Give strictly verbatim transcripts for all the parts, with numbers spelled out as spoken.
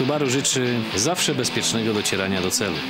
Subaru życzy zawsze bezpiecznego docierania do celu.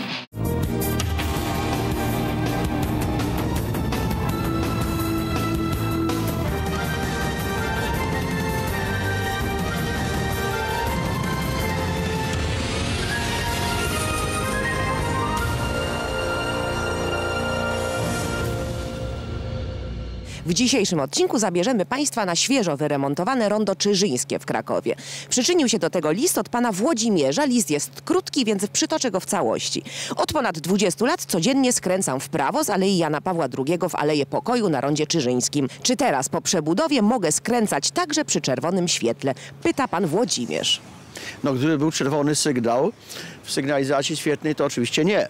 W dzisiejszym odcinku zabierzemy Państwa na świeżo wyremontowane rondo Czyżyńskie w Krakowie. Przyczynił się do tego list od pana Włodzimierza. List jest krótki, więc przytoczę go w całości. Od ponad dwudziestu lat codziennie skręcam w prawo z Alei Jana Pawła drugiego w Aleję Pokoju na rondzie Czyżyńskim. Czy teraz po przebudowie mogę skręcać także przy czerwonym świetle? Pyta pan Włodzimierz. No, gdyby był czerwony sygnał w sygnalizacji świetnej, to oczywiście nie.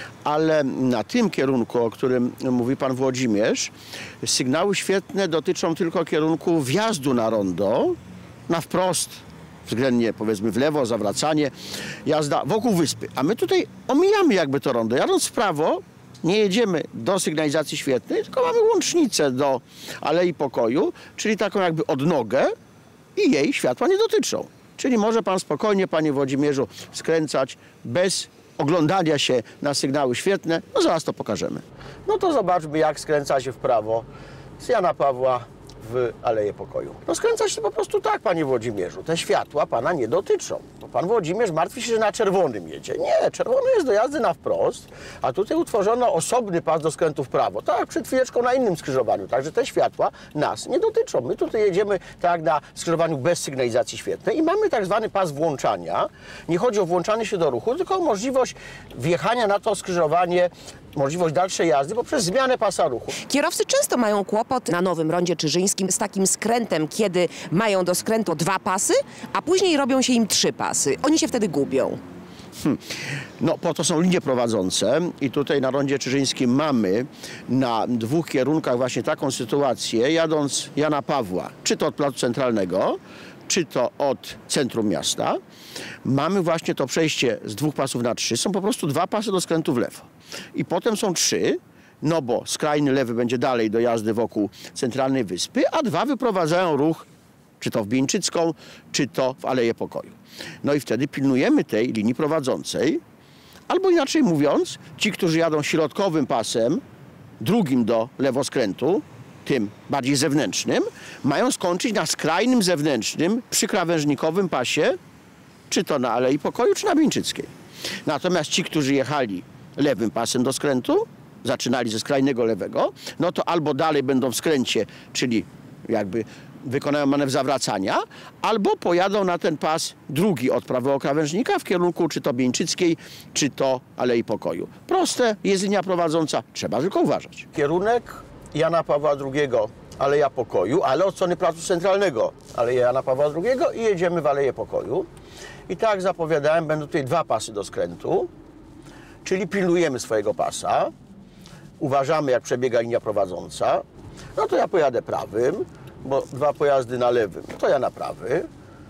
Ale na tym kierunku, o którym mówi pan Włodzimierz, sygnały świetne dotyczą tylko kierunku wjazdu na rondo, na wprost, względnie powiedzmy w lewo, zawracanie, jazda wokół wyspy. A my tutaj omijamy jakby to rondo. Jadąc w prawo, nie jedziemy do sygnalizacji świetnej, tylko mamy łącznicę do Alei Pokoju, czyli taką jakby odnogę i jej światła nie dotyczą. Czyli może pan spokojnie, panie Włodzimierzu, skręcać bez oglądania się na sygnały świetne. No zaraz to pokażemy. No to zobaczmy, jak skręca się w prawo z Jana Pawła w Aleję Pokoju. No skręca się po prostu tak, panie Włodzimierzu. Te światła pana nie dotyczą. Bo pan Włodzimierz martwi się, że na czerwonym jedzie. Nie, czerwony jest do jazdy na wprost, a tutaj utworzono osobny pas do skrętu w prawo. Tak, przed chwileczką na innym skrzyżowaniu. Także te światła nas nie dotyczą. My tutaj jedziemy tak jak na skrzyżowaniu bez sygnalizacji świetnej i mamy tak zwany pas włączania. Nie chodzi o włączanie się do ruchu, tylko o możliwość wjechania na to skrzyżowanie, możliwość dalszej jazdy poprzez zmianę pasa ruchu. Kierowcy często mają kłopot na nowym rondzie Czyżyńskim z takim skrętem, kiedy mają do skrętu dwa pasy, a później robią się im trzy pasy. Oni się wtedy gubią. Hmm. No po to są linie prowadzące i tutaj na rondzie Czyżyńskim mamy na dwóch kierunkach właśnie taką sytuację, jadąc Jana Pawła, czy to od Placu Centralnego, czy to od centrum miasta, mamy właśnie to przejście z dwóch pasów na trzy. Są po prostu dwa pasy do skrętu w lewo. I potem są trzy, no bo skrajny lewy będzie dalej do jazdy wokół centralnej wyspy, a dwa wyprowadzają ruch, czy to w Bieńczycką, czy to w Aleję Pokoju. No i wtedy pilnujemy tej linii prowadzącej, albo inaczej mówiąc, ci, którzy jadą środkowym pasem, drugim do lewoskrętu, tym bardziej zewnętrznym, mają skończyć na skrajnym zewnętrznym, przykrawężnikowym pasie, czy to na Alei Pokoju, czy na Bieńczyckiej. Natomiast ci, którzy jechali lewym pasem do skrętu, zaczynali ze skrajnego lewego, no to albo dalej będą w skręcie, czyli jakby wykonają manewr zawracania, albo pojadą na ten pas drugi od prawego krawężnika w kierunku czy to Bieńczyckiej, czy to Alei Pokoju. Proste, jest linia prowadząca, trzeba tylko uważać. Kierunek Jana Pawła drugiego, Aleja Pokoju, ale od strony Placu Centralnego Aleja Jana Pawła drugiego i jedziemy w Aleję Pokoju. I tak jak zapowiadałem, będą tutaj dwa pasy do skrętu, czyli pilnujemy swojego pasa, uważamy, jak przebiega linia prowadząca. No to ja pojadę prawym, bo dwa pojazdy na lewym, to ja na prawy,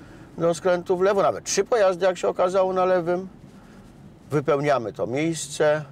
do skrętu w lewo, nawet trzy pojazdy, jak się okazało, na lewym. Wypełniamy to miejsce,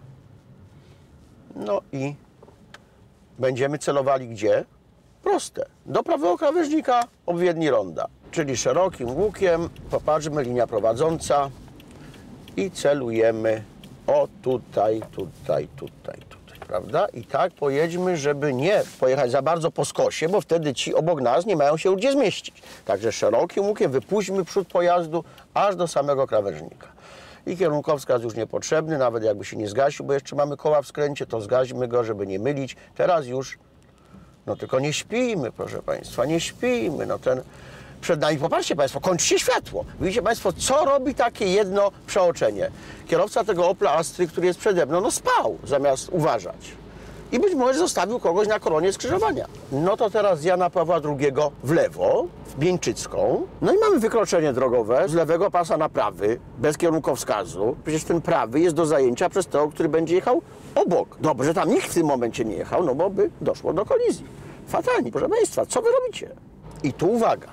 no i będziemy celowali gdzie? Proste, do prawego krawężnika obwiedni ronda, czyli szerokim łukiem, popatrzmy, linia prowadząca i celujemy o tutaj, tutaj, tutaj, tutaj, prawda? I tak pojedźmy, żeby nie pojechać za bardzo po skosie, bo wtedy ci obok nas nie mają się gdzie zmieścić. Także szerokim łukiem wypuśćmy przód pojazdu aż do samego krawężnika. I kierunkowskaz już niepotrzebny, nawet jakby się nie zgasił, bo jeszcze mamy koła w skręcie, to zgaśmy go, żeby nie mylić. Teraz już, no tylko nie śpijmy, proszę państwa, nie śpijmy. No ten przed nami, popatrzcie państwo, kończy się światło. Widzicie państwo, co robi takie jedno przeoczenie? Kierowca tego Opla Astry, który jest przede mną, no spał, zamiast uważać. I być może zostawił kogoś na koronie skrzyżowania. No to teraz z Jana Pawła drugiego w lewo, w Bieńczycką. No i mamy wykroczenie drogowe z lewego pasa na prawy, bez kierunkowskazu. Przecież ten prawy jest do zajęcia przez tego, który będzie jechał obok. Dobrze, że tam nikt w tym momencie nie jechał, no bo by doszło do kolizji. Fatalnie, proszę państwa, co wy robicie? I tu uwaga.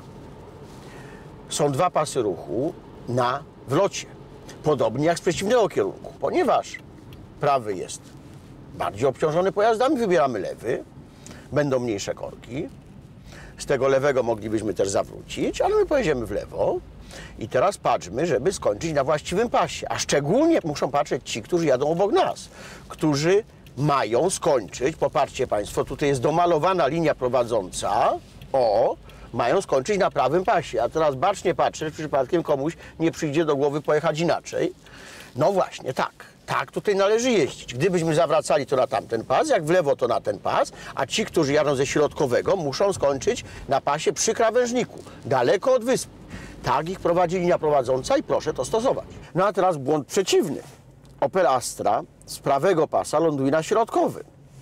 Są dwa pasy ruchu na wlocie. Podobnie jak z przeciwnego kierunku, ponieważ prawy jest bardziej obciążony pojazdami, wybieramy lewy, będą mniejsze korki. z tego lewego moglibyśmy też zawrócić, ale my pojedziemy w lewo. I teraz patrzmy, żeby skończyć na właściwym pasie. A szczególnie muszą patrzeć ci, którzy jadą obok nas, którzy mają skończyć, popatrzcie Państwo, tutaj jest domalowana linia prowadząca, o, mają skończyć na prawym pasie. A teraz bacznie patrzę, czy przypadkiem komuś nie przyjdzie do głowy pojechać inaczej. No właśnie, tak. Tak, tutaj należy jeździć. Gdybyśmy zawracali to na tamten pas, jak w lewo to na ten pas, a ci, którzy jadą ze środkowego, muszą skończyć na pasie przy krawężniku, daleko od wyspy. Tak ich prowadzi linia prowadząca i proszę to stosować. No a teraz błąd przeciwny. Opel Astra z prawego pasa ląduje na środkowym.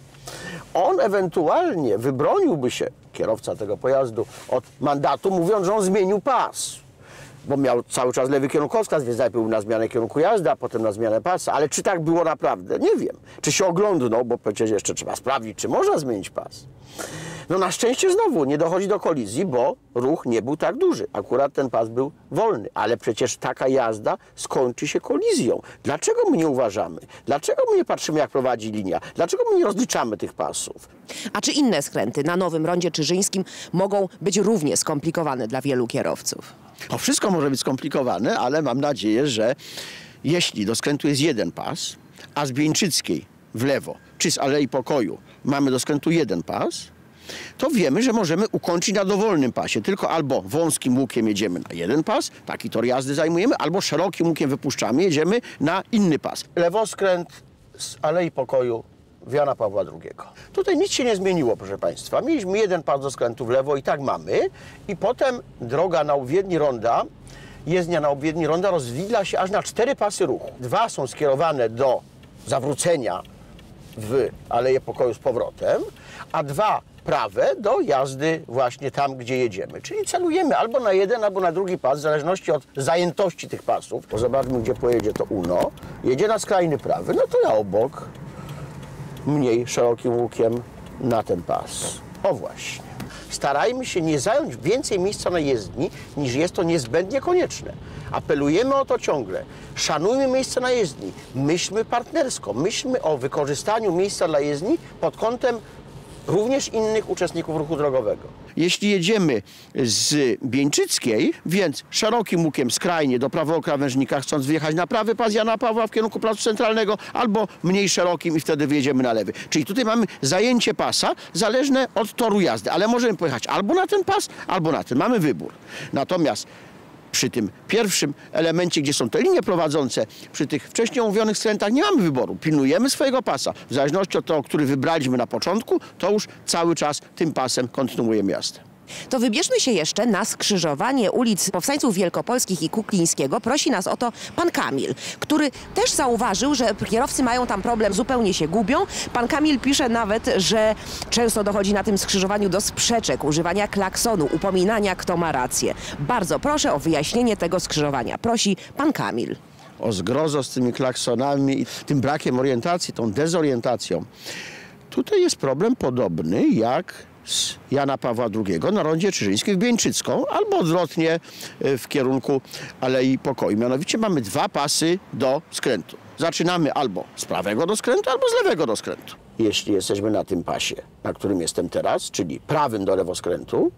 On ewentualnie wybroniłby się, kierowca tego pojazdu, od mandatu, mówiąc, że on zmienił pas. Bo miał cały czas lewy kierunkowskaz, więc najpierw był na zmianę kierunku jazdy, a potem na zmianę pasa. Ale czy tak było naprawdę? Nie wiem. Czy się oglądnął, bo przecież jeszcze trzeba sprawdzić, czy można zmienić pas. No na szczęście znowu nie dochodzi do kolizji, bo ruch nie był tak duży. Akurat ten pas był wolny, ale przecież taka jazda skończy się kolizją. Dlaczego my nie uważamy? Dlaczego my nie patrzymy, jak prowadzi linia? Dlaczego my nie rozliczamy tych pasów? A czy inne skręty na nowym rondzie czyżyńskim mogą być równie skomplikowane dla wielu kierowców? To wszystko może być skomplikowane, ale mam nadzieję, że jeśli do skrętu jest jeden pas, a z Bieńczyckiej w lewo, czy z Alei Pokoju mamy do skrętu jeden pas, to wiemy, że możemy ukończyć na dowolnym pasie. Tylko albo wąskim łukiem jedziemy na jeden pas, taki tor jazdy zajmujemy, albo szerokim łukiem wypuszczamy, jedziemy na inny pas. Lewoskręt z Alei Pokoju w Jana Pawła drugiego. Tutaj nic się nie zmieniło, proszę Państwa. Mieliśmy jeden pas do skrętu w lewo i tak mamy. I potem droga na Uwiedni Ronda, jezdnia na Uwiedni Ronda rozwidla się aż na cztery pasy ruchu. Dwa są skierowane do zawrócenia w Aleję Pokoju z powrotem, a dwa prawe do jazdy właśnie tam, gdzie jedziemy. Czyli celujemy albo na jeden, albo na drugi pas, w zależności od zajętości tych pasów. Bo zobaczmy, gdzie pojedzie to Uno. Jedzie na skrajny prawy, no to ja obok, mniej szerokim łukiem na ten pas. O właśnie. Starajmy się nie zająć więcej miejsca na jezdni, niż jest to niezbędnie konieczne. Apelujemy o to ciągle. Szanujmy miejsce na jezdni. Myślmy partnersko. Myślmy o wykorzystaniu miejsca dla jezdni pod kątem również innych uczestników ruchu drogowego. Jeśli jedziemy z Bieńczyckiej, więc szerokim łukiem skrajnie do prawego krawężnika, chcąc wyjechać na prawy pas Jana Pawła w kierunku Placu Centralnego, albo mniej szerokim i wtedy wyjedziemy na lewy. Czyli tutaj mamy zajęcie pasa zależne od toru jazdy, ale możemy pojechać albo na ten pas, albo na ten. Mamy wybór. Natomiast przy tym pierwszym elemencie, gdzie są te linie prowadzące, przy tych wcześniej omówionych skrętach nie mamy wyboru. Pilnujemy swojego pasa. W zależności od tego, który wybraliśmy na początku, to już cały czas tym pasem kontynuujemy jazdę. To wybierzmy się jeszcze na skrzyżowanie ulic Powstańców Wielkopolskich i Kuklińskiego. Prosi nas o to pan Kamil, który też zauważył, że kierowcy mają tam problem, zupełnie się gubią. Pan Kamil pisze nawet, że często dochodzi na tym skrzyżowaniu do sprzeczek, używania klaksonu, upominania, kto ma rację. Bardzo proszę o wyjaśnienie tego skrzyżowania. Prosi pan Kamil. O zgrozo z tymi klaksonami i tym brakiem orientacji, tą dezorientacją. Tutaj jest problem podobny jak z Jana Pawła drugiego na rondzie Czyżyńskiej w Bieńczycką, albo odwrotnie w kierunku Alei Pokoju. Mianowicie mamy dwa pasy do skrętu. Zaczynamy albo z prawego do skrętu, albo z lewego do skrętu. Jeśli jesteśmy na tym pasie, na którym jestem teraz, czyli prawym do lewoskrętu,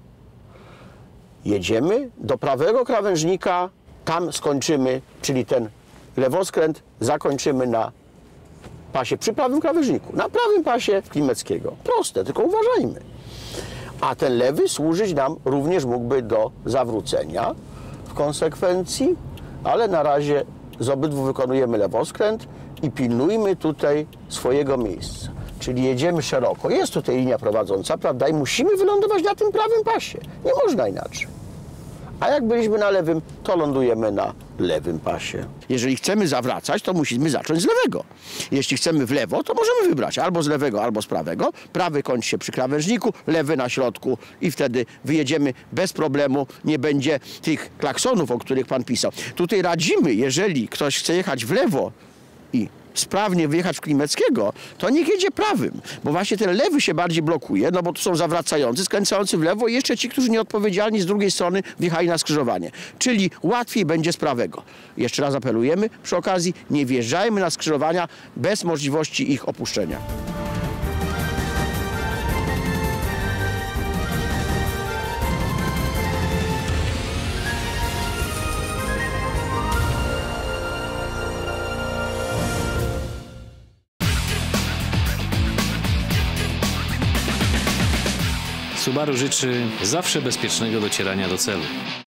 jedziemy do prawego krawężnika, tam skończymy, czyli ten lewoskręt zakończymy na pasie przy prawym krawężniku, na prawym pasie Klimeckiego. Proste, tylko uważajmy. A ten lewy służyć nam również mógłby do zawrócenia w konsekwencji, ale na razie z obydwu wykonujemy lewoskręt i pilnujmy tutaj swojego miejsca. Czyli jedziemy szeroko. Jest tutaj linia prowadząca, prawda? I musimy wylądować na tym prawym pasie. Nie można inaczej. A jak byliśmy na lewym, to lądujemy na lewym pasie. Jeżeli chcemy zawracać, to musimy zacząć z lewego. Jeśli chcemy w lewo, to możemy wybrać albo z lewego, albo z prawego. Prawy kończy się przy krawężniku, lewy na środku i wtedy wyjedziemy bez problemu. Nie będzie tych klaksonów, o których pan pisał. Tutaj radzimy, jeżeli ktoś chce jechać w lewo i sprawnie wyjechać w Klimeckiego, to niech jedzie prawym, bo właśnie ten lewy się bardziej blokuje, no bo tu są zawracający, skręcający w lewo i jeszcze ci, którzy nieodpowiedzialni z drugiej strony wjechali na skrzyżowanie. Czyli łatwiej będzie z prawego. Jeszcze raz apelujemy przy okazji, nie wjeżdżajmy na skrzyżowania bez możliwości ich opuszczenia. Subaru życzy zawsze bezpiecznego docierania do celu.